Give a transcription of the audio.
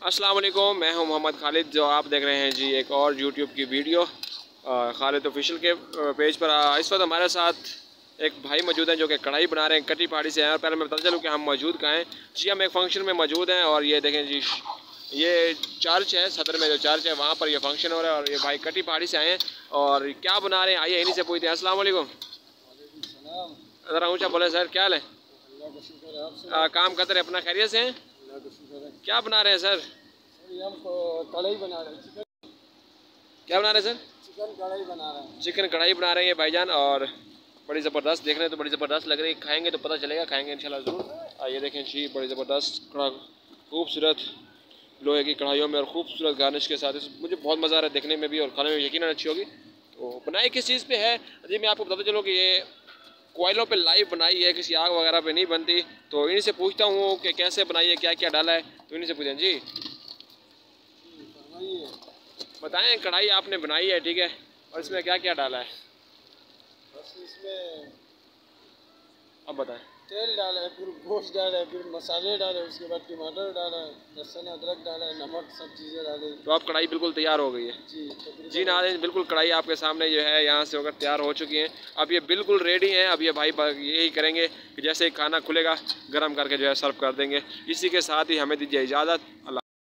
अस्सलाम वालेकुम, मैं हूं मोहम्मद खालिद। जो आप देख रहे हैं जी एक और यूट्यूब की वीडियो खालिद ऑफिशियल के पेज पर। इस वक्त हमारे साथ एक भाई मौजूद हैं जो कि कढ़ाई बना रहे हैं, कटी पहाड़ी से हैं। और पहले मैं बता चलूँ कि हम मौजूद कहाँ हैं। जी हम एक फंक्शन में मौजूद हैं और ये देखें जी, ये चर्च है, सदर में जो चर्च है वहाँ पर ये फंक्शन हो रहा है। और ये भाई कटी पहाड़ी से आए हैं और क्या बना रहे हैं, आइए इन्हीं से पूछते हैं। अस्सलाम वालेकुम। ज़रा ऊँचा बोले सर, क्या हाल है? काम करते रहे, अपना खैरियत से हैं? क्या बना रहे हैं सर? कढ़ाई बना रहे हैं। क्या बना रहे हैं सर? चिकन कढ़ाई बना रहे हैं। चिकन कढ़ाई बना रहे हैं ये भाईजान। और बड़ी ज़बरदस्त, देखने तो बड़ी ज़बरदस्त लग रही है, खाएंगे तो पता चलेगा, खाएंगे इंशाल्लाह ज़रूर। ये देखें जी, बड़ी ज़बरदस्त खूबसूरत लोहे की कढ़ाइयों में और खूबसूरत गार्निश के साथ। मुझे बहुत मज़ा आ रहा है देखने में भी और खाने में यकीनन अच्छी होगी। तो बनाई किस चीज़ पे है जी, मैं आपको बताता चलूँ कि ये कोयलों पे लाइव बनाई है, किसी आग वगैरह पे नहीं बनती। तो इन्हीं से पूछता हूँ कि कैसे बनाई है, क्या क्या डाला है, तो इन्हीं से पूछें जी। बताएं, कढ़ाई आपने बनाई है, ठीक है, और इसमें क्या क्या डाला है? बस इसमें अब बताएं। तेल डाला है, फिर गोश्त डाला है, फिर मसाले डाले, उसके बाद टमाटर डाला है, लहसुन अदरक डाला है, नमक, सब चीज़ें डाली। तो अब कढ़ाई बिल्कुल तैयार हो गई है जी नाज़रीन। बिल्कुल कढ़ाई आपके सामने जो है यहाँ से होकर तैयार हो चुकी है। अब ये बिल्कुल रेडी हैं। अब ये भाई यही करेंगे कि जैसे ही खाना खुलेगा गर्म करके जो है सर्व कर देंगे। इसी के साथ ही हमें दीजिए इजाज़त। अल्लाह।